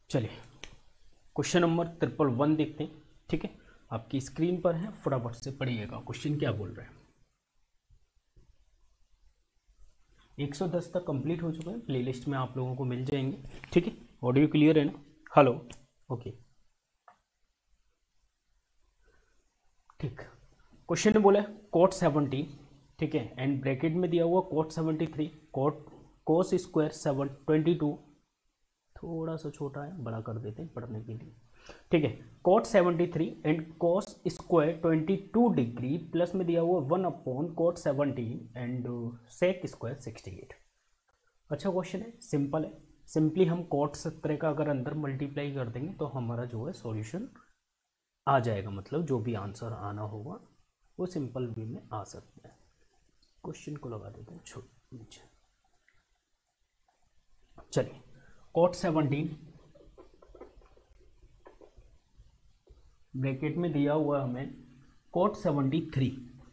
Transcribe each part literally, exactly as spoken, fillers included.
चलिए question number triple one देखते हैं। ठीक है, आपकी स्क्रीन पर है, फटाफट से पढ़िएगा क्वेश्चन क्या बोल रहे हैं। एक सौ दस तक कंप्लीट हो चुके हैं, प्लेलिस्ट में आप लोगों को मिल जाएंगे। ठीक है, ऑडियो क्लियर है ना? हेलो, ओके, ठीक। क्वेश्चन ने बोला कोट सेवेंटी, ठीक है, एंड ब्रैकेट में दिया हुआ cot seventy three, cot cos square seven twenty two, थोड़ा सा छोटा है, बड़ा कर देते हैं पढ़ने के लिए। ठीक है, cot seventy three and cos square twenty two degree plus में दिया हुआ one upon cot seventeen and sec square sixty eight. अच्छा क्वेश्चन है, सिंपल है। सिंपली हम कोट सत्रह का अगर अंदर मल्टीप्लाई कर देंगे तो हमारा जो है सॉल्यूशन आ जाएगा, मतलब जो भी आंसर आना होगा वो सिंपल वे में आ सकता है। क्वेश्चन को लगा देते हैं छोड़ नीचे। चलिए, कोट सेवनटीन ब्रैकेट में दिया हुआ हमें कोट सेवेंटी थ्री,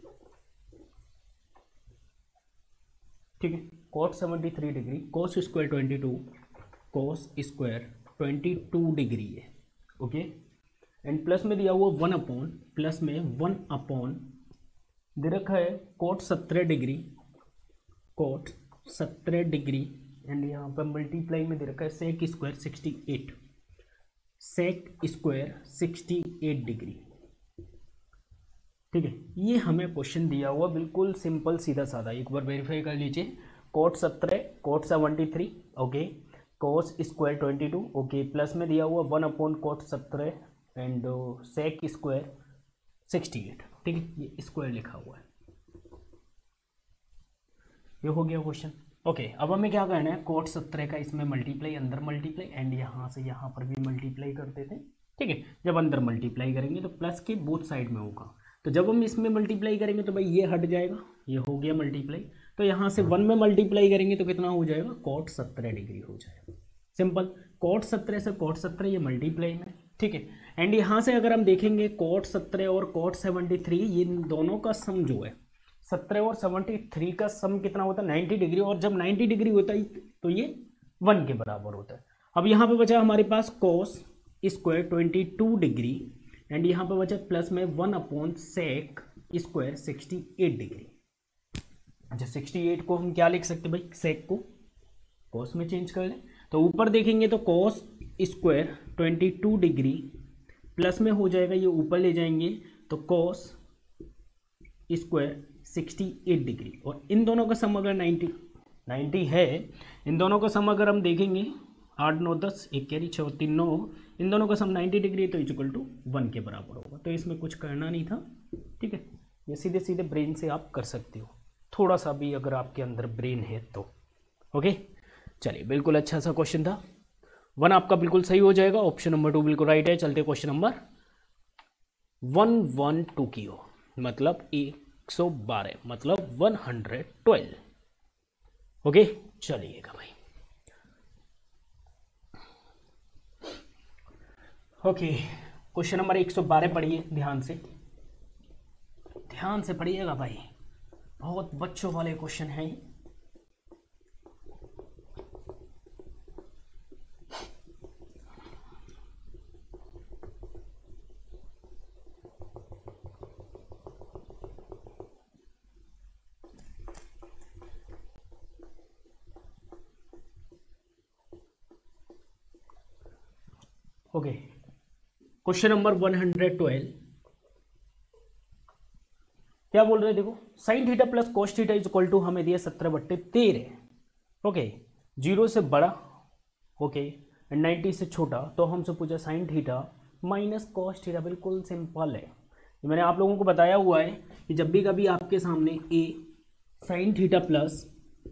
ठीक है, cot seventy three degree, cos square twenty two, cos square twenty two degree है, ओके, एंड प्लस में दिया हुआ वन अपॉन, प्लस में वन अपॉन दे रखा है कोट सत्रह डिग्री, कोट सत्रह डिग्री, एंड यहाँ पर मल्टीप्लाई में दे रखा है sec square sixty eight, sec square sixty eight degree. ठीक है, ये हमें क्वेश्चन दिया हुआ बिल्कुल सिंपल सीधा साधा, एक बार वेरीफाई कर लीजिए। कोट सत्रह, cot seventy three, okay, cos square twenty two, okay, plus में दिया हुआ वन अपॉन कोट सत्रह and sec square sixty eight. ठीक है, ये स्क्वायर लिखा हुआ है, ये हो गया क्वेश्चन। ओके, अब हमें क्या करना है, कोट सत्रह का इसमें मल्टीप्लाई, अंदर मल्टीप्लाई, एंड यहाँ से यहाँ पर भी मल्टीप्लाई कर देते हैं। ठीक है, जब अंदर मल्टीप्लाई करेंगे तो प्लस के बोथ साइड में होगा, तो जब हम इसमें मल्टीप्लाई करेंगे तो भाई ये हट जाएगा, ये हो गया मल्टीप्लाई, तो यहाँ से वन में मल्टीप्लाई करेंगे तो कितना हो जाएगा, कोट सत्रह डिग्री हो जाएगा। सिंपल, कोट सत्रह से कोट सत्रह ये मल्टीप्लाई में, ठीक है, एंड यहाँ से अगर हम देखेंगे कोट सत्रह और कोट सेवेंटी थ्री, ये दोनों का सम जो है सत्रह और सेवेंटी थ्री का सम कितना होता है, नाइन्टी डिग्री, और जब नाइन्टी डिग्री होता है तो ये वन के बराबर होता है। अब यहाँ पे बचा हमारे पास cos square twenty two degree, and यहाँ पे बचा प्लस में one upon sec square sixty eight degree. अच्छा, सिक्सटी एट को हम क्या लिख सकते हैं भाई, सेक को कोस में चेंज कर लें, तो ऊपर देखेंगे तो cos square twenty two degree plus में हो जाएगा, ये ऊपर ले जाएंगे तो cos square sixty eight degree, और इन दोनों का सम अगर नाइन्टी नाइन्टी है, इन दोनों का सम अगर हम देखेंगे आठ नौ दस, एक कैरी छः तीन नौ, इन दोनों का सम नाइन्टी डिग्री तो इक्वल टू वन के बराबर होगा, तो इसमें कुछ करना नहीं था। ठीक है, ये सीधे सीधे ब्रेन से आप कर सकते हो, थोड़ा सा भी अगर आपके अंदर ब्रेन है तो। ओके, चलिए, बिल्कुल अच्छा सा क्वेश्चन था, वन आपका बिल्कुल सही हो जाएगा, ऑप्शन नंबर टू बिल्कुल राइट है। चलते question number one one two की हो, मतलब एक सौ बारह, मतलब वन हंड्रेड ट्वेल्व। ओके, चलिएगा भाई। ओके, क्वेश्चन नंबर एक सौ बारह पढ़िए, ध्यान से ध्यान से पढ़िएगा भाई, बहुत बच्चों वाले क्वेश्चन हैं। ओके, question number one hundred twelve क्या बोल रहे हैं, देखो, sine theta plus cos theta is equal to हमें दिया सत्रह बट्टे तेरह, ओके, जीरो से बड़ा, ओके, एंड नाइन्टी से छोटा, तो हमसे पूछा sine theta minus cos theta. बिल्कुल सिंपल है, मैंने आप लोगों को बताया हुआ है कि जब भी कभी आपके सामने A sine theta plus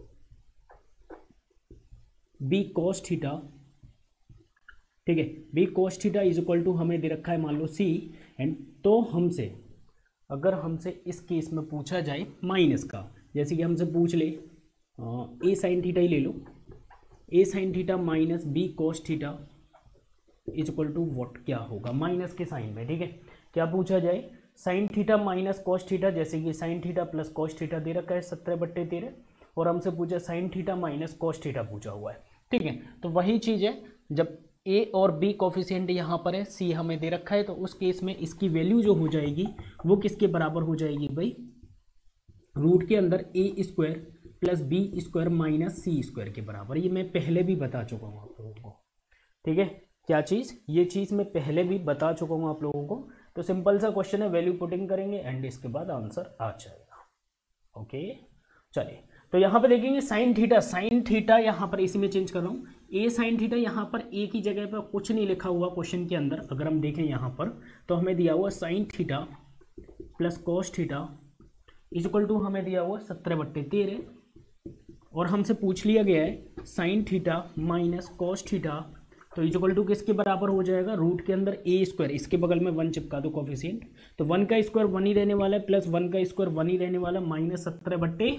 B cos theta, ठीक है, B cos theta is equal to हमें दे रखा है मान लो सी, एंड तो हमसे अगर हमसे इस केस में पूछा जाए माइनस का, जैसे कि हमसे पूछ ले ए साइन थीटा ही ले लो, A sine theta minus B cos theta is equal to what, क्या होगा माइनस के साइन में। ठीक है, क्या पूछा जाए, sine theta minus cos theta, जैसे कि sine theta plus cos theta दे रखा है सत्रह बट्टे तेरह, और हमसे पूछा sine theta minus cos theta पूछा हुआ है। ठीक है, तो वही चीज़ है, जब ए और बी कोफिशिएंट यहाँ पर है, सी हमें दे रखा है, तो उस केस में इसकी वैल्यू जो हो जाएगी वो किसके बराबर हो जाएगी भाई, रूट के अंदर a square plus b square minus c square के बराबर। ये मैं पहले भी बता चुका हूँ आप लोगों को, ठीक है। क्या चीज़, ये चीज़ मैं पहले भी बता चुका हूँ आप लोगों को। तो सिंपल सा क्वेश्चन है, वैल्यू पुटिंग करेंगे एंड इसके बाद आंसर आ जाएगा। ओके चलिए, तो यहाँ पे देखेंगे साइन थीटा, साइन थीटा यहाँ पर इसी में चेंज कर रहा हूँ, ए साइन थीटा यहाँ पर ए की जगह पर कुछ नहीं लिखा हुआ क्वेश्चन के अंदर। अगर हम देखें यहाँ पर तो हमें दिया हुआ sine theta plus cos theta equal to हमें दिया हुआ सत्रह बट्टे तेरह, और हमसे पूछ लिया गया है sine theta minus cos theta, तो इक्वल टू किसके बराबर हो जाएगा, रूट के अंदर ए स्क्वायर, इसके बगल में वन चिपका दो कोफिशिएंट, तो वन का स्क्वायर वन ही रहने वाला है प्लस वन का स्क्वायर वन ही रहने वाला, माइनस सत्रह बट्टे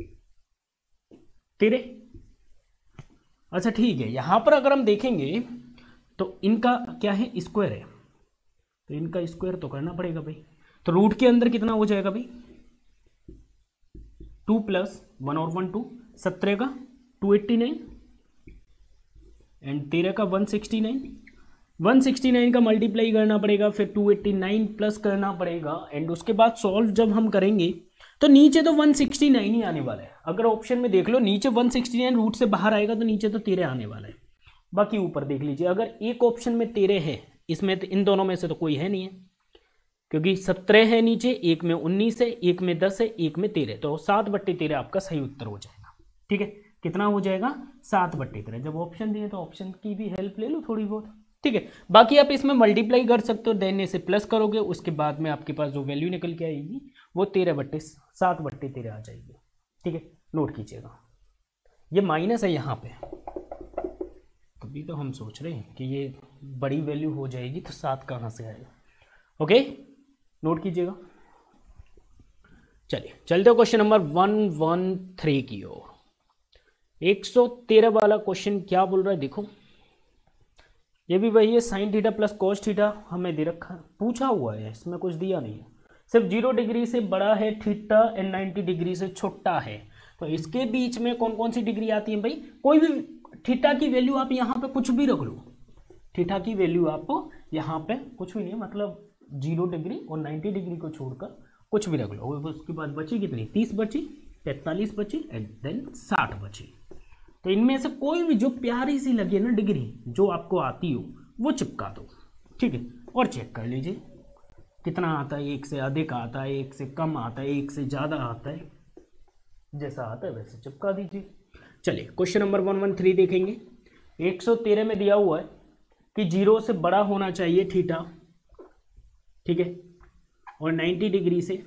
तेरह। अच्छा ठीक है, यहां पर अगर हम देखेंगे तो इनका क्या है, स्क्वायर है, तो इनका स्क्वायर तो करना पड़ेगा भाई। तो रूट के अंदर कितना हो जाएगा भाई, टू प्लस वन और वन टू, सत्रह का टू एट्टी नाइन एंड तेरह का one sixty nine, one sixty nine का मल्टीप्लाई करना पड़ेगा, फिर टू एट्टी नाइन प्लस करना पड़ेगा, एंड उसके बाद सॉल्व जब हम करेंगे तो नीचे तो वन सिक्सटी नाइन ही आने वाला है। अगर ऑप्शन में देख लो नीचे वन सिक्सटी नाइन रूट से बाहर आएगा तो नीचे तो तेरह आने वाला है। बाकी ऊपर देख लीजिए, अगर एक ऑप्शन में तेरह है, इसमें तो इन दोनों में से तो कोई है नहीं है, क्योंकि सत्रह है नीचे, एक में उन्नीस है, एक में दस है, एक में तेरह, तो सात बट्टे तेरह आपका सही उत्तर हो जाएगा। ठीक है, कितना हो जाएगा, सात बट्टे तेरह। जब ऑप्शन दिए तो ऑप्शन की भी हेल्प ले लो थोड़ी बहुत। ठीक है, बाकी आप इसमें मल्टीप्लाई कर सकते हो, देन से प्लस करोगे, उसके बाद में आपके पास जो वैल्यू निकल के आएगी वो तेरह बट्टे सात बट्टे तेरह आ जाएगी। ठीक है, नोट कीजिएगा, ये माइनस है यहाँ पे, तभी तो हम सोच रहे हैं कि ये बड़ी वैल्यू हो जाएगी तो सात कहाँ से आएगा। ओके, नोट कीजिएगा। चलिए चलते हो question number one one three की ओर। एक सौ तेरह वाला क्वेश्चन क्या बोल रहा है, देखो ये भी वही है, sine theta plus cos theta हमें दे रखा, पूछा हुआ है, इसमें कुछ दिया नहीं है, सिर्फ जीरो डिग्री से बड़ा है थीटा एंड नाइन्टी डिग्री से छोटा है, तो इसके बीच में कौन कौन सी डिग्री आती है भाई, कोई भी थीटा की वैल्यू आप यहाँ पे कुछ भी रख लो, थीटा की वैल्यू आप यहाँ पे कुछ भी नहीं, मतलब जीरो डिग्री और नाइन्टी डिग्री को छोड़कर कुछ भी रख लो। उसके बाद बची कितनी, तीस बची, पैंतालीस बची एंड देन साठ बची, तो इनमें से कोई भी जो प्यारी सी लगे ना डिग्री जो आपको आती हो वो चिपका दो। ठीक है, और चेक कर लीजिए कितना आता है, एक से अधिक आता है, एक से कम आता है, एक से ज़्यादा आता है, जैसा आता है वैसे चिपका दीजिए। चलिए question number one one three देखेंगे। एक सौ तेरह में दिया हुआ है कि जीरो से बड़ा होना चाहिए थीटा, ठीक है, और नाइन्टी डिग्री से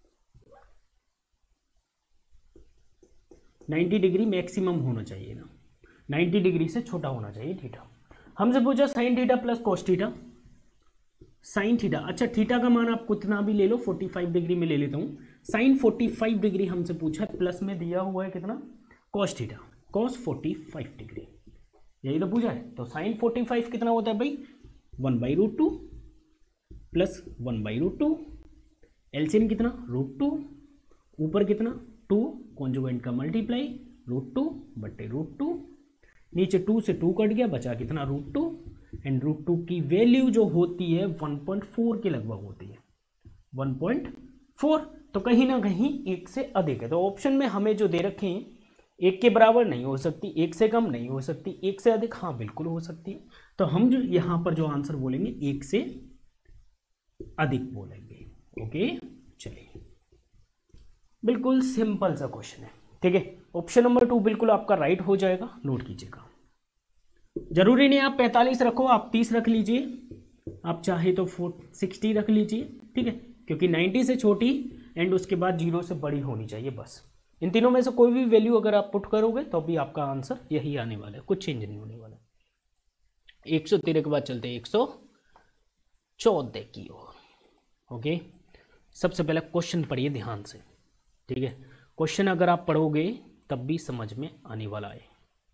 नाइन्टी डिग्री मैक्सिमम होना चाहिए ना, नाइन्टी डिग्री से छोटा होना चाहिए थीटा। हमसे पूछा sine theta plus cos theta, sine theta, अच्छा थीटा का मान आप कितना भी ले लो, पैंतालीस डिग्री में ले लेता हूँ, साइन पैंतालीस डिग्री हमसे पूछा है, प्लस में दिया हुआ है कितना, कॉस थीटा, कॉस पैंतालीस डिग्री, यही तो पूछा है। तो साइन पैंतालीस कितना होता है भाई, one by root two plus one by root two, LCM कितना, रूट टू, ऊपर कितना टू, कॉन्जुगेंट का मल्टीप्लाई रूट टू बट्टे रूट टू, नीचे टू से टू कट गया, बचा कितना root two, and root two की वैल्यू जो होती है वन पॉइंट फोर के लगभग होती है, वन पॉइंट फोर, तो कहीं ना कहीं एक से अधिक है। तो ऑप्शन में हमें जो दे रखे हैं एक के बराबर नहीं हो सकती, एक से कम नहीं हो सकती, एक से अधिक हाँ बिल्कुल हो सकती है, तो हम जो यहाँ पर जो आंसर बोलेंगे एक से अधिक बोलेंगे। ओके चलिए, बिल्कुल सिंपल सा क्वेश्चन है। ठीक है, ऑप्शन नंबर टू बिल्कुल आपका राइट हो जाएगा, नोट कीजिएगा। जरूरी नहीं आप पैंतालीस रखो, आप तीस रख लीजिए, आप चाहे तो फोर सिक्सटी रख लीजिए, ठीक है, क्योंकि नाइन्टी से छोटी एंड उसके बाद जीरो से बड़ी होनी चाहिए, बस इन तीनों में से कोई भी वैल्यू अगर आप पुट करोगे तो भी आपका आंसर यही आने वाला है, कुछ चेंज नहीं होने वाला। एक सौ तेरह के बाद चलते एक सौ चौदह की ओर। ओके, सबसे पहले क्वेश्चन पढ़िए ध्यान से, ठीक है, क्वेश्चन अगर आप पढ़ोगे तब भी समझ में आने वाला है।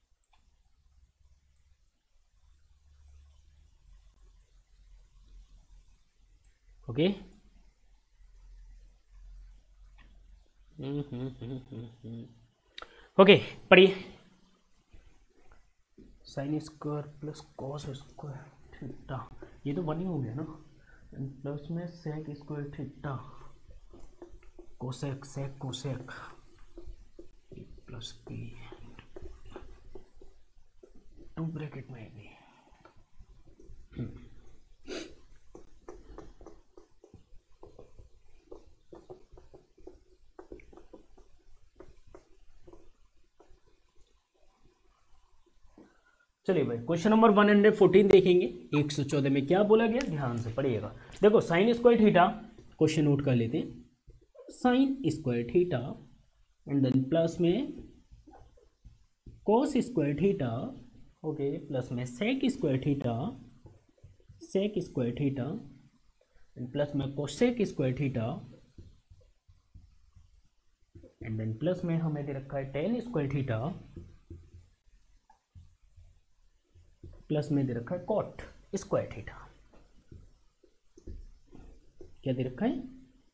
ओके, ओके पढ़िए, sine square plus cos square theta, ये तो वन ही हो गया ना, प्लस में sec square theta cosec sec cosec plus b two bracket में भी। चलिए भाई question number one hundred fourteen देखेंगे। एक सौ चौदह में क्या बोला गया, ध्यान से पढ़िएगा। देखो sine square theta, question note कर लेते हैं, sine square theta and then plus में cos square theta, okay, plus में sec square theta, sec square theta and plus में cosec square theta and then plus में हमें दे रखा है टेन स्क्वायर थीटा, प्लस में दे रखा है कॉट स्क्वायर थीटा। क्या दे रखा है,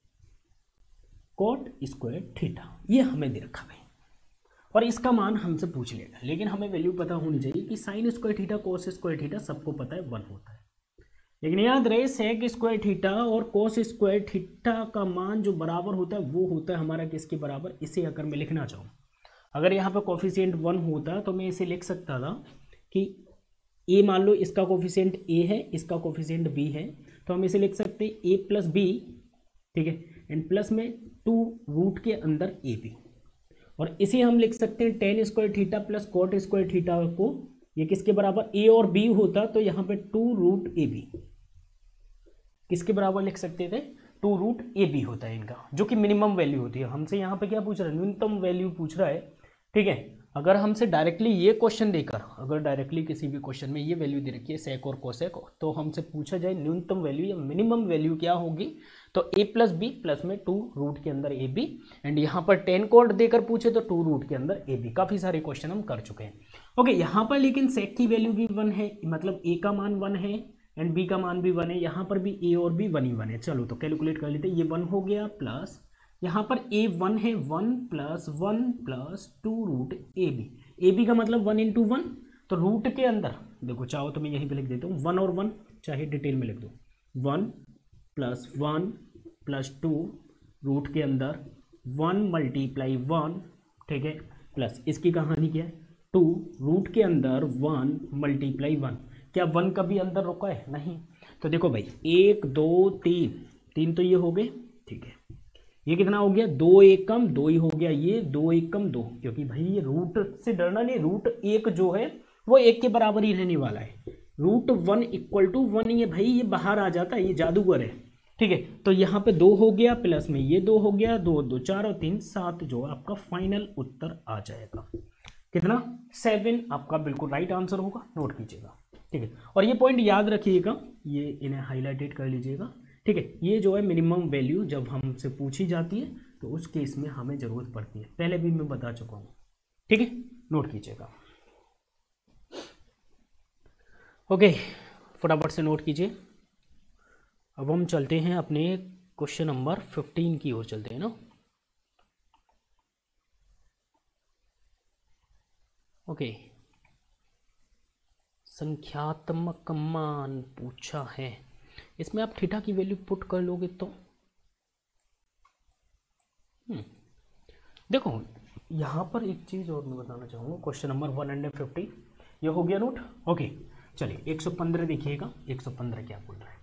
कॉट स्क्वायर थीटा, ये हमें दे रखा है और इसका मान हमसे पूछ लेगा, लेकिन हमें वैल्यू पता होनी चाहिए कि sine square theta cos square theta सबको पता है वन होता है, लेकिन याद रहे सेक स्क्वायर थीटा और कोस स्क्वायर थीटा का मान जो बराबर होता है वो होता है हमारा किसके बराबर। इसे अगर मैं लिखना चाहूँ, अगर यहाँ पे कोफिशिएंट वन होता तो मैं इसे लिख सकता था कि ए, मान लो इसका कोफिशिएंट ए है, इसका कोफिशिएंट बी है, तो हम इसे लिख सकते हैं ए प्लस बी, ठीक है, एंड प्लस में टू रूट के अंदर ए बी, और इसे हम लिख सकते हैं tan square theta plus cot square theta को, ये किसके बराबर, ए और बी होता तो यहाँ पे टू रूट ए बी किसके बराबर लिख सकते थे, टू रूट ए बी होता है इनका, जो कि मिनिमम वैल्यू होती है। हमसे यहाँ पे क्या पूछ रहा है, न्यूनतम वैल्यू पूछ रहा है, ठीक है। अगर हमसे डायरेक्टली ये क्वेश्चन देकर, अगर डायरेक्टली किसी भी क्वेश्चन में ये वैल्यू दे रखी है सेक और कोसेक, तो हमसे पूछा जाए न्यूनतम वैल्यू या मिनिमम वैल्यू क्या होगी, तो ए प्लस बी प्लस में टू रूट के अंदर ए बी, एंड यहाँ पर टेन कोड देकर पूछे तो टू रूट के अंदर ए बी। काफ़ी सारे क्वेश्चन हम कर चुके हैं, ओके। यहाँ पर लेकिन सेक की वैल्यू भी वन है, मतलब ए का मान वन है एंड बी का मान भी वन है, यहाँ पर भी ए और बी वन ही वन है। चलो तो कैलकुलेट कर लेते हैं, ये वन हो गया प्लस यहाँ पर ए वन है, one plus one plus two root a b, a b का मतलब वन इंटू वन, तो रूट के अंदर देखो, चाहो तो मैं यहीं पे लिख देता हूँ वन और वन, चाहे डिटेल में लिख दो, one plus one plus two root के अंदर वन मल्टीप्लाई वन, ठीक है, प्लस इसकी कहानी क्या है, टू रूट के अंदर वन मल्टीप्लाई वन। क्या वन कभी अंदर रुका है, नहीं। तो देखो भाई एक दो तीन, तीन तो ये हो गए, ठीक है, ये कितना हो गया, दो एक कम दो ही हो गया, ये दो एक कम दो, क्योंकि भाई ये रूट से डरना नहीं, रूट एक जो है वो एक के बराबर ही रहने वाला है, root one equal to one, ये भाई ये बाहर आ जाता है, ये जादूगर है, ठीक है। तो यहाँ पे दो हो गया, प्लस में ये दो हो गया, दो दो चार और तीन सात, जो आपका फाइनल उत्तर आ जाएगा कितना, सेवन, आपका बिल्कुल राइट आंसर होगा, नोट कीजिएगा, ठीक है। और ये पॉइंट याद रखिएगा, ये इन्हें हाईलाइटेड कर लीजिएगा, ठीक है। ये जो है मिनिमम वैल्यू जब हमसे पूछी जाती है तो उस केस में हमें ज़रूरत पड़ती है, पहले भी मैं बता चुका हूँ, ठीक है, नोट कीजिएगा, ओके, फटाफट से नोट कीजिए। अब हम चलते हैं अपने क्वेश्चन नंबर फिफ्टीन की ओर चलते हैं ना, ओके। संख्यात्मक मान पूछा है, इसमें आप थीटा की वैल्यू पुट कर लोगे तो हम्म देखो यहाँ पर एक चीज़ और मैं बताना चाहूँगा, question number one hundred fifty ये हो गया नोट, ओके। चलिए एक सौ पंद्रह देखिएगा, एक सौ पंद्रह क्या बोल रहा है,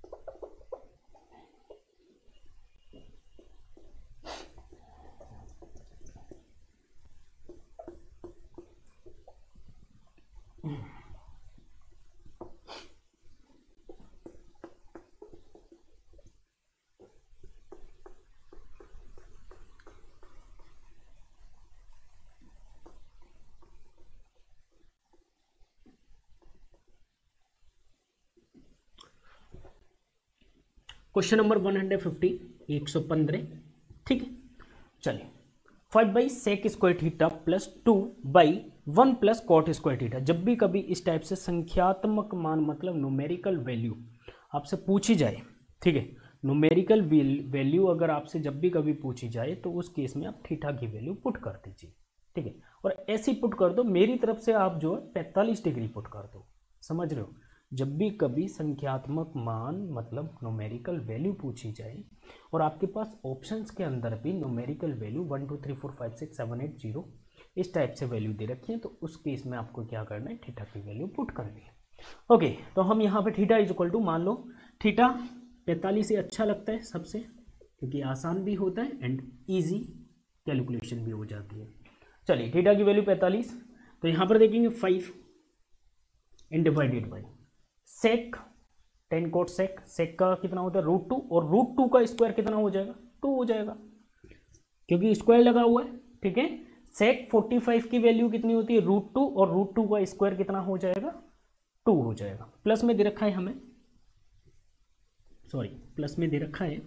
question number one hundred fifty, एक सौ पंद्रह, ठीक है। चलिए five by sec square theta plus two by one plus cot square theta. जब भी कभी इस टाइप से संख्यात्मक मान मतलब न्यूमेरिकल वैल्यू आपसे पूछी जाए, ठीक है, न्यूमेरिकल वैल्यू अगर आपसे जब भी कभी पूछी जाए तो उस केस में आप थीटा की वैल्यू पुट कर दीजिए, ठीक है। और ऐसी पुट कर दो, मेरी तरफ से आप जो है पैंतालीस डिग्री पुट कर दो। समझ रहे हो, जब भी कभी संख्यात्मक मान मतलब न्यूमेरिकल वैल्यू पूछी जाए और आपके पास ऑप्शंस के अंदर भी numerical value one two three four five six seven eight zero इस टाइप से वैल्यू दे रखी है, तो उस केस में आपको क्या करना है, थीटा की वैल्यू पुट करनी है। ओके, तो हम यहाँ पे थीटा इज इक्वल टू, मान लो थीटा पैंतालीस से अच्छा लगता है सबसे, क्योंकि आसान भी होता है एंड ईजी कैलकुलेशन भी हो जाती है। चलिए थीटा की वैल्यू पैंतालीस, तो यहाँ पर देखेंगे five and divided by sec tan cot sec, sec का कितना होता है रूट टू, और रूट टू का स्क्वायर कितना हो जाएगा, टू हो जाएगा, क्योंकि स्क्वायर लगा हुआ है। ठीक है, सेक फोर्टी फाइव की वैल्यू कितनी होती है, रूट टू, और रूट टू का स्क्वायर कितना हो जाएगा, टू हो जाएगा। प्लस में दे रखा है हमें, सॉरी प्लस में दे रखा है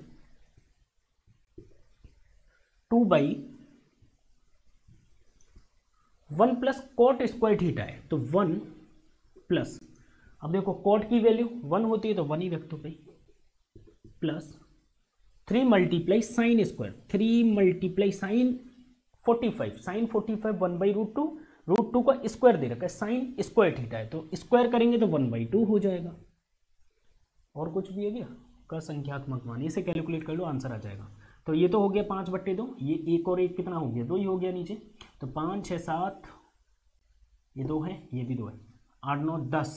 two by one plus cot square theta है, तो वन प्लस, अब देखो कोट की वैल्यू वन होती है तो वन ही रख दो भाई, plus three multiply sine square, three multiply sine forty five, sine forty five one by root two, root two का स्क्वायर दे रखा है, साइन स्क्वायर थीटा है, तो स्क्वायर करेंगे तो वन बाई टू हो जाएगा। और कुछ भी है क्या का संख्यात्मक मान, इसे कैलकुलेट कर लो, आंसर आ जाएगा। तो ये तो हो गया पाँच बट्टे दो, ये एक और एक कितना हो गया, दो ही हो गया नीचे, तो पाँच छः सात, ये दो है, ये भी दो है, आठ नौ दस,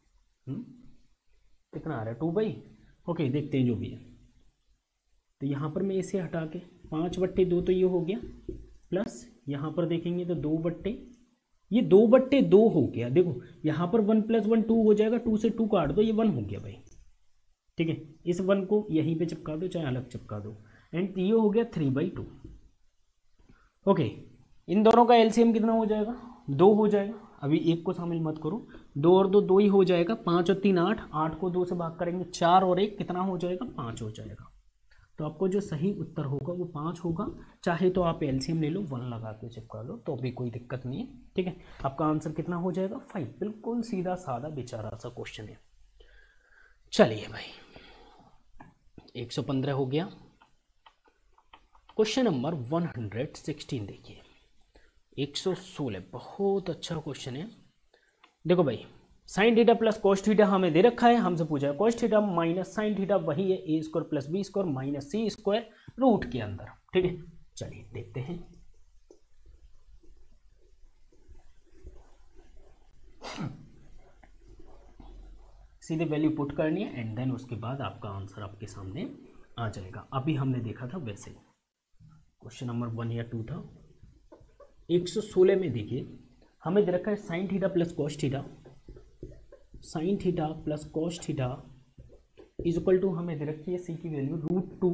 कितना आ रहा है, टू बाई, ओके देखते हैं जो भी है। तो यहाँ पर मैं इसे हटा के पाँच बट्टे दो, तो ये हो गया, प्लस यहाँ पर देखेंगे तो दो बट्टे, ये दो बट्टे दो हो गया, देखो यहाँ पर वन प्लस वन टू हो जाएगा, टू से टू काट दो, ये वन हो गया भाई। ठीक है, इस वन को यहीं पे चिपका दो, चाहे अलग चिपका दो, एंड ये हो गया थ्री बाई टू। ओके, इन दोनों का एलसीएम कितना हो जाएगा, दो हो जाएगा, अभी एक को शामिल मत करो, दो और दो दो ही हो जाएगा, पाँच और तीन आठ, आठ को दो से भाग करेंगे चार, और एक कितना हो जाएगा, पाँच हो जाएगा। तो आपको जो सही उत्तर होगा वो पाँच होगा, चाहे तो आप एलसीएम ले लो, वन लगा के चिपका लो, तो भी कोई दिक्कत नहीं है। ठीक है, आपका आंसर कितना हो जाएगा, फाइव। बिल्कुल सीधा साधा बेचारा सा क्वेश्चन है। चलिए भाई, एक सौ पंद्रह हो गया। Question number one hundred sixteen देखिए, एक सौ सोलह, बहुत अच्छा क्वेश्चन है। देखो भाई, sine theta plus cos theta हमें दे रखा है, हमसे पूछा है cos theta minus sine theta, वही है a square plus b square minus c square root के अंदर। ठीक है, चलिए देखते हैं। सीधे वैल्यू पुट करनी है एंड देन उसके बाद आपका आंसर आपके सामने आ जाएगा। अभी हमने देखा था वैसे, क्वेश्चन नंबर वन या टू था। एक सौ सोलह में देखिए, हमें दे रखा है sine theta plus cos theta, sine theta plus cos theta is equal to, हमें दे रखी है सी की value root two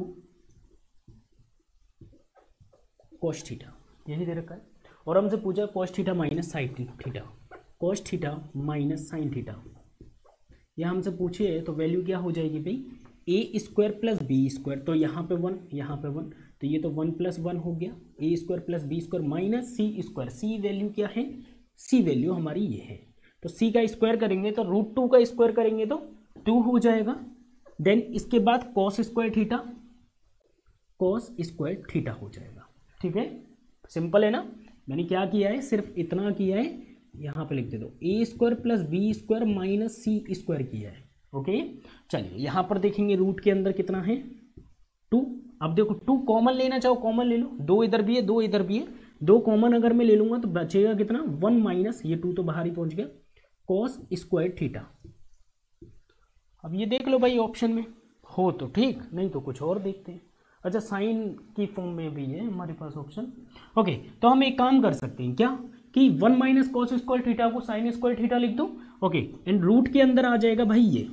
cos theta, यही दे रखा है, और हमसे पूछा है cos theta minus sine theta, cos theta minus sine theta, यह हमसे पूछे है, तो वैल्यू क्या हो जाएगी भाई, a square plus b square, तो यहाँ पे वन, यहाँ पे वन, तो ये तो वन प्लस वन हो गया, a square plus b square minus c square, c value क्या है, सी वैल्यू हमारी ये है, तो सी का स्क्वायर करेंगे तो रूट टू का स्क्वायर करेंगे तो टू हो जाएगा। देन इसके बाद cos square theta, cos square theta हो जाएगा। ठीक है, सिंपल है ना। मैंने क्या किया है, सिर्फ इतना किया है, यहाँ पे लिख दे दो, a square plus b square minus c square किया है। ओके, चलिए यहाँ पर देखेंगे रूट के अंदर कितना है, टू। अब देखो टू कॉमन लेना चाहो कॉमन ले लो, दो इधर भी है दो इधर भी है, दो कॉमन अगर मैं ले लूंगा तो बचेगा कितना, वन माइनस ये टू तो बाहर ही पहुंच गया, कॉस स्क्वायर थीटा। अब ये देख लो भाई, ऑप्शन में हो तो ठीक, नहीं तो कुछ और देखते हैं। अच्छा, साइन की फॉर्म में भी है हमारे पास ऑप्शन। ओके, तो हम एक काम कर सकते हैं क्या, कि one minus cos square theta को साइन स्क्वायर थीटा लिख दो। ओके, एंड रूट के अंदर आ जाएगा भाई ये,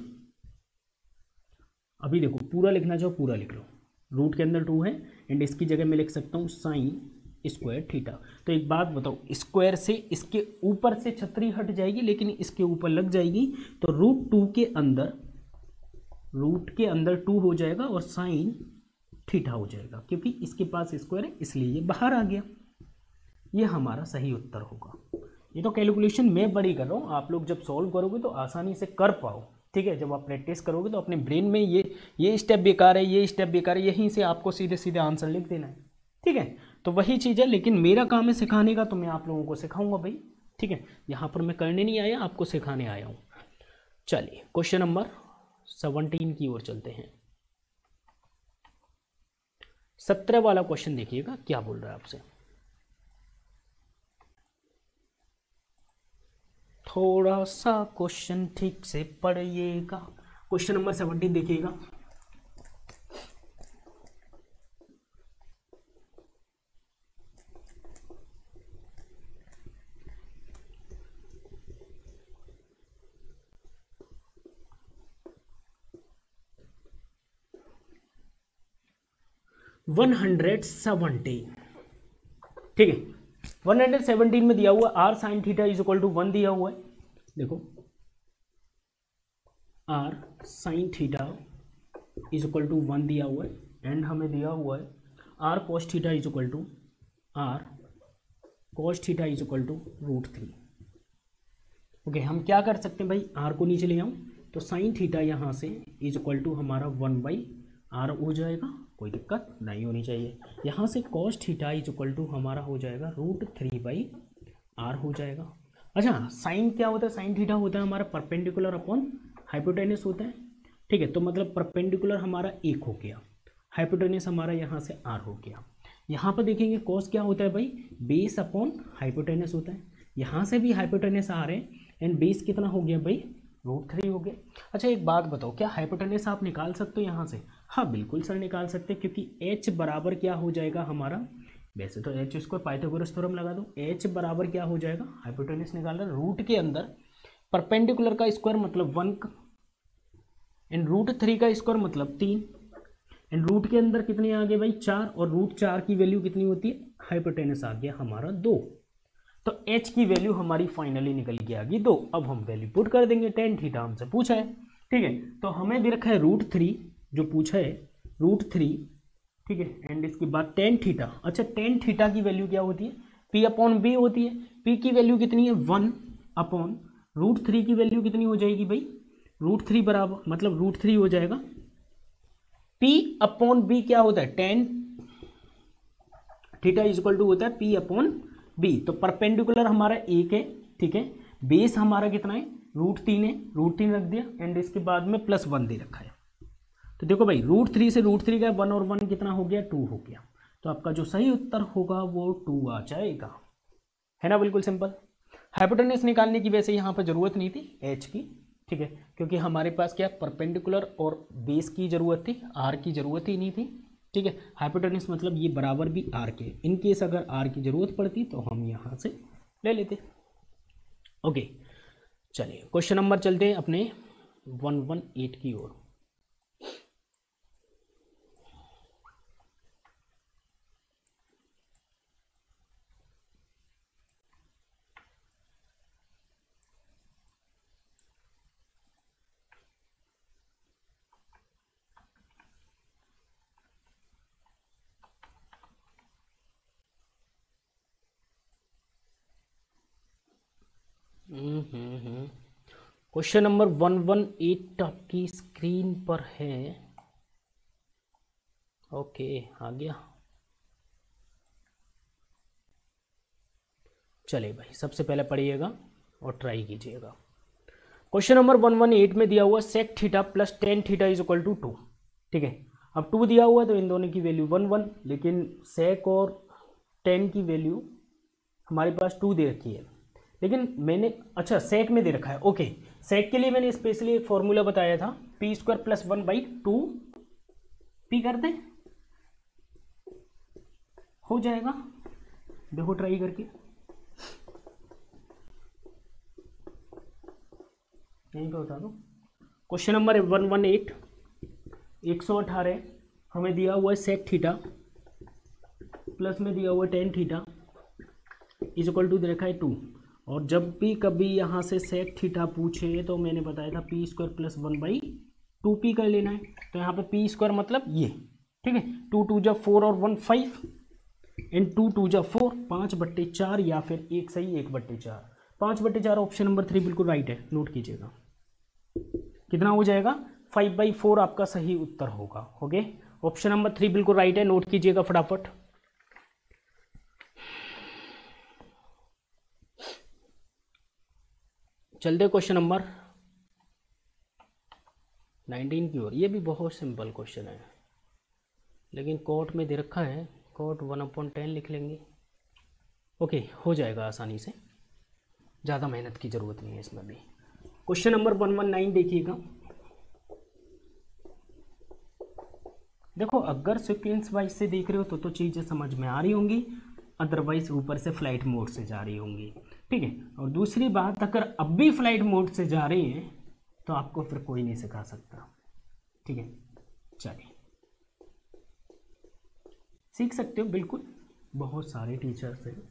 अभी देखो पूरा लिखना चाहो पूरा लिख लो, रूट के अंदर टू है एंड इसकी जगह मैं लिख सकता हूँ साइन स्क्वायर थीटा। तो एक बात बताओ, स्क्वायर से इसके ऊपर से छतरी हट जाएगी लेकिन इसके ऊपर लग जाएगी, तो रूट टू के अंदर, रूट के अंदर टू हो जाएगा और साइन थीटा हो जाएगा, क्योंकि इसके पास स्क्वायर है इसलिए ये बाहर आ गया। ये हमारा सही उत्तर होगा। ये तो कैलकुलेशन मैं बड़ी कर रहा हूँ, आप लोग जब सॉल्व करोगे तो आसानी से कर पाओ। ठीक है, जब आप प्रैक्टिस करोगे तो अपने ब्रेन में ये ये स्टेप बेकार है, ये स्टेप बेकार है, यहीं से आपको सीधे सीधे आंसर लिख देना है। ठीक है, तो वही चीज़ है, लेकिन मेरा काम है सिखाने का, तो मैं आप लोगों को सिखाऊंगा भाई, ठीक है। यहाँ पर मैं करने नहीं आया, आपको सिखाने आया हूँ। चलिए क्वेश्चन नंबर सेवनटीन की ओर चलते हैं। सत्रह वाला क्वेश्चन देखिएगा क्या बोल रहा है आपसे। थोड़ा सा क्वेश्चन ठीक से पढ़िएगा। क्वेश्चन नंबर सेवनटीन देखिएगा। वन हंड्रेड सेवनटीन, ठीक है। वन हंड्रेड सेवनटीन में दिया हुआ r sine theta is equal to one दिया हुआ है। देखो r sine theta is equal to one दिया हुआ है, एंड हमें दिया हुआ है r cos theta is equal to r cos theta is equal to root three. Okay, हम क्या कर सकते हैं भाई, आर को नीचे ले आऊँ तो साइन थीटा यहाँ से इज इक्वल टू हमारा वन बाई आर हो जाएगा, कोई दिक्कत नहीं होनी चाहिए। यहाँ से cos theta is equal to हमारा हो जाएगा रूट थ्री बाई आर हो जाएगा। अच्छा, साइन क्या होता है, साइन थीटा होता है हमारा परपेंडिकुलर अपॉन हाइपोटेनस होता है, ठीक है। तो मतलब परपेंडिकुलर हमारा एक हो गया, हाइपोटेनस हमारा यहाँ से आर हो गया। यहाँ पर देखेंगे कॉस क्या होता है भाई, बेस अपॉन हाइपोटेनस होता है। यहाँ से भी हाइपोटेनस आर है, एंड बेस कितना हो गया भाई, रूट थ्री हो गया। अच्छा एक बात बताओ, क्या हाइपोटेनस आप निकाल सकते हो यहाँ से? हाँ बिल्कुल सर निकाल सकते हैं, क्योंकि h बराबर क्या हो जाएगा हमारा, वैसे तो एच स्क्वायर पाइथागोरस थ्योरम लगा दो, h बराबर क्या हो जाएगा, हाइपोटेनस निकालना रूट के अंदर परपेंडिकुलर का स्क्वायर मतलब वन, एंड रूट थ्री का स्क्वायर मतलब तीन, एंड रूट के अंदर कितने आ गए भाई, चार, और रूट चार की वैल्यू कितनी होती है, हाइपोटेनस आ गया हमारा दो। तो h की वैल्यू हमारी फाइनली निकल के आ गई दो। अब हम वैल्यू पुट कर देंगे, टेन थीटा हमसे पूछा है, ठीक है। तो हमें दे रखा है रूट थ्री, जो पूछा है रूट थ्री, ठीक है, एंड इसके बाद टेन थीटा। अच्छा टेन थीटा की वैल्यू क्या होती है, p अपॉन बी होती है। p की वैल्यू कितनी है, वन अपॉन रूट थ्री की वैल्यू कितनी हो जाएगी भाई, रूट थ्री बराबर मतलब रूट थ्री हो जाएगा, p अपॉन बी क्या होता है, tan theta is equal to होता है p अपॉन बी। तो परपेंडिकुलर हमारा एक है, ठीक है, बेस हमारा कितना है, रूट तीन है, रूट तीन रख दिया, एंड इसके बाद में प्लस वन दे रखा है। तो देखो भाई रूट थ्री से रूट थ्री का वन और वन कितना हो गया, टू हो गया। तो आपका जो सही उत्तर होगा वो टू आ जाएगा, है ना, बिल्कुल सिंपल। हाइपोटेनस निकालने की वैसे यहाँ पर जरूरत नहीं थी एच की, ठीक है, क्योंकि हमारे पास क्या परपेंडिकुलर और बेस की जरूरत थी, आर की जरूरत ही नहीं थी, ठीक है। हाइपोटेनस मतलब ये बराबर भी आर के, इन केस अगर आर की जरूरत पड़ती तो हम यहाँ से ले लेते। ओके चलिए क्वेश्चन नंबर चलते हैं अपने वन वन एट की ओर। Question number one one eight आपकी स्क्रीन पर है। ओके आ गया, चलिए भाई सबसे पहले पढ़िएगा और ट्राई कीजिएगा। Question number one one eight में दिया हुआ sec theta plus tan theta is equal to two, ठीक है। अब टू दिया हुआ है तो इन दोनों की वैल्यू वन वन, लेकिन सेक और टेन की वैल्यू हमारे पास टू दे रखी है, लेकिन मैंने अच्छा सेक में दे रखा है। ओके सेक के लिए मैंने स्पेशली एक फॉर्मूला बताया था, p square plus one by two p कर दे, हो जाएगा, देखो ट्राई करके, यहीं पे बता दो। Question number one one eight, एक सौ अठारह हमें दिया हुआ है सेक थीटा प्लस में दिया हुआ है tan theta is equal to दे रखा है टू, और जब भी कभी यहाँ से सेक थीटा पूछे तो मैंने बताया था p square plus one by two p कर लेना है। तो यहाँ पे पी स्क्वायर मतलब ये, ठीक है, टू टू जा फोर और one five, and two two जा फोर, पाँच बट्टे चार, या फिर एक सही एक बट्टे चार, पाँच बट्टे चार, ऑप्शन नंबर थ्री बिल्कुल राइट है, नोट कीजिएगा। कितना हो जाएगा, फाइव बाई फोर आपका सही उत्तर होगा। ओके ऑप्शन नंबर थ्री बिल्कुल राइट है, नोट कीजिएगा फटाफट। चलते क्वेश्चन नंबर नाइनटीन की ओर। ये भी बहुत सिंपल क्वेश्चन है, लेकिन कोट में दे रखा है, कोट वन अपॉन टेन लिख लेंगे। ओके, हो जाएगा आसानी से, ज़्यादा मेहनत की ज़रूरत नहीं है इसमें भी। Question number one one nine देखिएगा। देखो, अगर सीक्वेंस वाइज से देख रहे हो तो तो चीज़ें समझ में आ रही होंगी, अदरवाइज ऊपर से फ्लाइट मोड से जा रही होंगी, ठीक है। और दूसरी बात, अगर अब भी फ्लाइट मोड से जा रही हैं तो आपको फिर कोई नहीं सिखा सकता, ठीक है। चलिए, सीख सकते हो बिल्कुल, बहुत सारे टीचर्स हैं।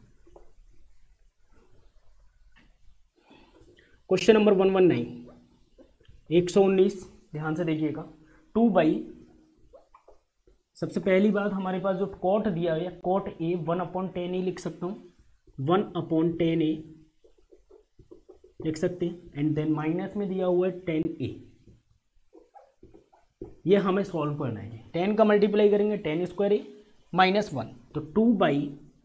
Question number one one nine, एक सौ उन्नीस, ध्यान से देखिएगा। टू बाई, सबसे पहली बात हमारे पास जो कोट दिया है, cot a one upon tan a लिख सकता हूँ, वन अपॉन टेन ए लिख सकते हैं। एंड देन माइनस में दिया हुआ है टेन ए। ये हमें सॉल्व करना है। टेन का मल्टीप्लाई करेंगे tan square A minus one, तो two by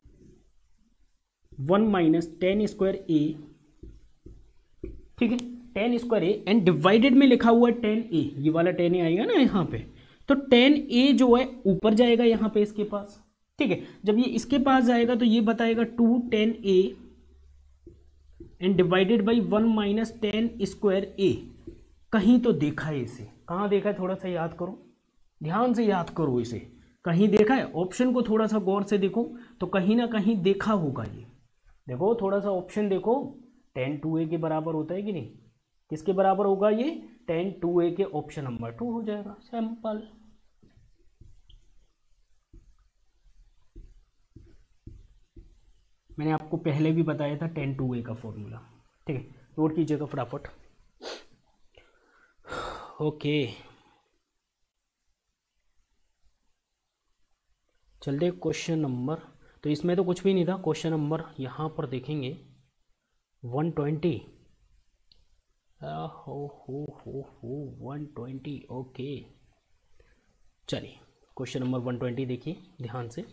one minus tan square A, ठीक है, tan square A. And divided में लिखा हुआ है टेन ए, ये वाला टेन ए आएगा ना यहाँ पे, तो टेन ए जो है ऊपर जाएगा यहाँ पे इसके पास, ठीक है। जब ये इसके पास जाएगा तो ये बताएगा two tan A and divided by one minus tan square A. कहीं तो देखा है इसे, कहाँ देखा है, थोड़ा सा याद करो, ध्यान से याद करो इसे, कहीं देखा है। ऑप्शन को थोड़ा सा गौर से देखो तो कहीं ना कहीं देखा होगा ये। देखो थोड़ा सा ऑप्शन देखो, टेन टू ए के बराबर होता है कि नहीं, किसके बराबर होगा ये, टेन टू ए के, ऑप्शन नंबर टू हो जाएगा, सिंपल। मैंने आपको पहले भी बताया था टेन टू ए का फॉर्मूला, ठीक है, नोट कीजिएगा फटाफट। ओके, चलते क्वेश्चन नंबर, तो इसमें तो कुछ भी नहीं था। क्वेश्चन नंबर यहाँ पर देखेंगे वन ट्वेंटी, हो हो हो हो वन ट्वेंटी। ओके, चलिए क्वेश्चन नंबर वन ट्वेंटी देखिए ध्यान से।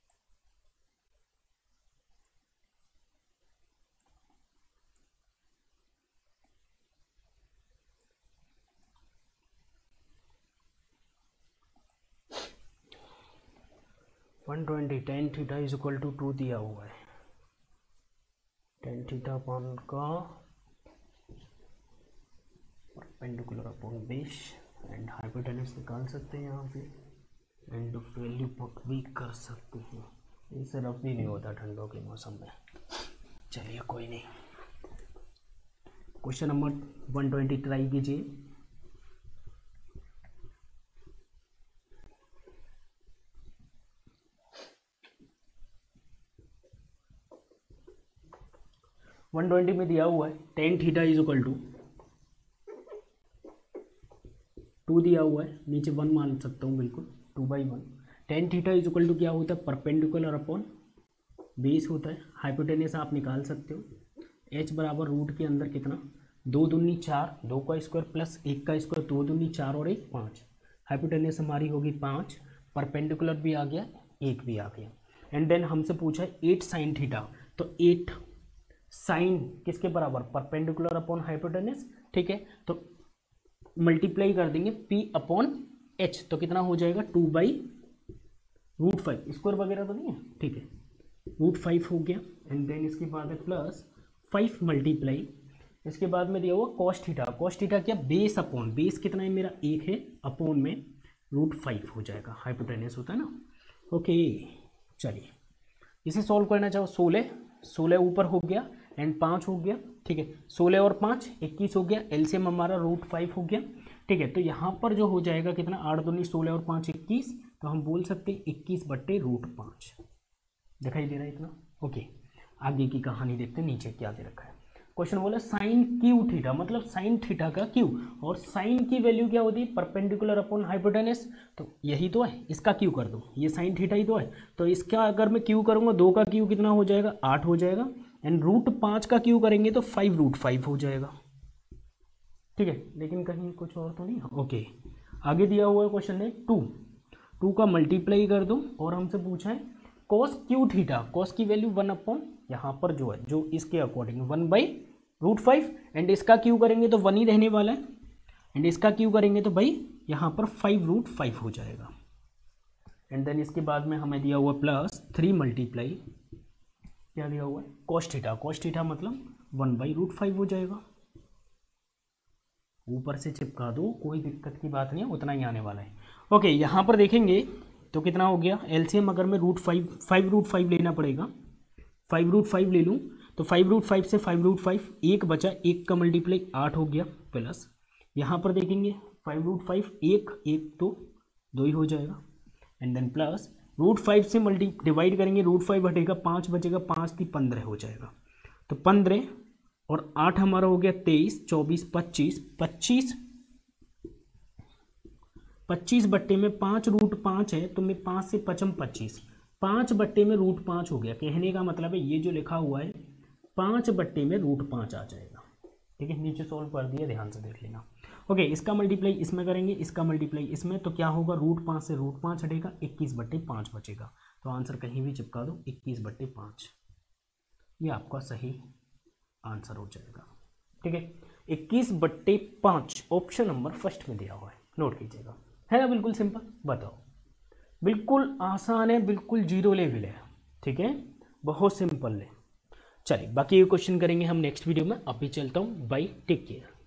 One twenty, tan theta is equal to two दिया हुआ है, टेन थीटा अपॉन का perpendicular upon base, and hypotenuse निकाल सकते हैं यहाँ पे, एंड वैल्यू पुट भी कर सकते हैं। इससे रफ भी नहीं होता ठंडों के मौसम में। चलिए कोई नहीं, question number one twenty try कीजिए। वन ट्वेंटी में दिया हुआ है tan theta is equal to two दिया हुआ है, नीचे वन मान सकता हूँ बिल्कुल, two by one. Tan theta is equal to क्या होता है, परपेंडिकुलर अपॉन बेस होता है। हाइपोटेनस आप निकाल सकते हो, एच बराबर रूट के अंदर कितना, दो दूनी चार, दो का स्क्वायर प्लस एक का स्क्वायर, दो दूनी चार और एक पाँच। हाइपोटेनस हमारी होगी पाँच, परपेंडिकुलर भी आ गया, एक भी आ गया। एंड देन हमसे पूछा है एट साइन थीटा, तो एट साइन किसके बराबर, परपेंडिकुलर अपॉन हाइपोटेनस, ठीक है। तो मल्टीप्लाई कर देंगे पी अपॉन एच, तो कितना हो जाएगा, two by root five, square वगैरह तो नहीं है, ठीक है, रूट फाइव हो गया। एंड देन इसके बाद है प्लस फाइव मल्टीप्लाई, इसके बाद में दिया हुआ कॉस थीटा, कॉस थीटा क्या, बेस अपॉन बेस कितना है मेरा, एक है, अपॉन में रूट फाइव हो जाएगा, हाइपोटेनस होता है ना। ओके, चलिए इसे सॉल्व करना चाहो, सोलह सोलह ऊपर हो गया एंड पाँच हो गया, ठीक है, सोलह और पाँच इक्कीस हो गया, एलसीएम हमारा रूट फाइव हो गया, ठीक है। तो यहाँ पर जो हो जाएगा कितना, आठ दूनी सोलह और पाँच इक्कीस, तो हम बोल सकते हैं इक्कीस बट्टे रूट पाँच, दिखाई दे रहा है इतना। ओके, आगे की कहानी देखते हैं, नीचे क्या दे रखा है। क्वेश्चन बोला साइन क्यू थीटा, मतलब साइन थीटा का क्यू, और साइन की वैल्यू क्या होती है, परपेंडिकुलर अपॉन हाइपोटेनस, तो यही तो है, इसका क्यू कर दो, ये साइन थीटा ही तो है, तो इसका अगर मैं क्यू करूँगा, दो का क्यू कितना हो जाएगा, आठ हो जाएगा, एंड रूट पाँच का क्यू करेंगे तो फाइव रूट फाइव हो जाएगा, ठीक है। लेकिन कहीं कुछ और तो नहीं, ओके। आगे दिया हुआ है क्वेश्चन है टू, टू का मल्टीप्लाई कर दो, और हमसे पूछा है कॉस क्यू थीटा, कॉस की वैल्यू वन अपॉन, यहाँ पर जो है जो इसके according one by root five, and इसका क्यू करेंगे तो वन ही रहने वाला है, एंड इसका क्यू करेंगे तो भाई यहाँ पर फाइव रूट फाइव हो जाएगा। एंड देन इसके बाद में हमें दिया हुआ प्लस थ्री मल्टीप्लाई क्या दिया हुआ है, कॉस थीटा, कॉस थीटा मतलब वन बाई रूट फाइव हो जाएगा। ऊपर से चिपका दो, कोई दिक्कत की बात नहीं है, उतना ही आने वाला है। ओके, यहाँ पर देखेंगे तो कितना हो गया, एलसीएम अगर मैं root five five root five लेना पड़ेगा, फाइव रूट फाइव ले लूँ तो फाइव रूट फाइव से फाइव रूट फाइव एक बचा, एक का मल्टीप्लाई आठ हो गया, प्लस यहाँ पर देखेंगे फाइव रूट फाइव एक एक तो दो ही हो जाएगा, and then plus root five से मल्टी डिवाइड करेंगे, रूट फाइव हटेगा, पाँच बचेगा, पाँच थी पंद्रह हो जाएगा, तो पंद्रह और आठ हमारा हो गया तेईस, चौबीस, पच्चीस, पच्चीस पच्चीस बट्टे में पाँच रूट पाँच है तो मैं पाँच से पचम पच्चीस, पाँच बट्टे में रूट पाँच हो गया। कहने का मतलब है ये जो लिखा हुआ है पाँच बट्टे में रूट पाँच आ जाएगा। ठीक है, नीचे सॉल्व कर दिया, ध्यान से देख लेना। ओके, इसका मल्टीप्लाई इसमें करेंगे, इसका मल्टीप्लाई इसमें, तो क्या होगा, रूट पाँच से रूट पाँच हटेगा, इक्कीस बट्टे पाँच बचेगा। तो आंसर कहीं भी चिपका दो, इक्कीस बट्टे पाँच, ये आपका सही आंसर हो जाएगा। ठीक है, इक्कीस बट्टे पाँच ऑप्शन नंबर फर्स्ट में दिया हुआ है, नोट कीजिएगा। है ना, बिल्कुल सिंपल। बताओ, बिल्कुल आसान है, बिल्कुल जीरो लेवल है। ठीक है, बहुत सिंपल है। चलिए, बाकी ये क्वेश्चन करेंगे हम नेक्स्ट वीडियो में। अभी चलता हूँ, बाय, टेक केयर।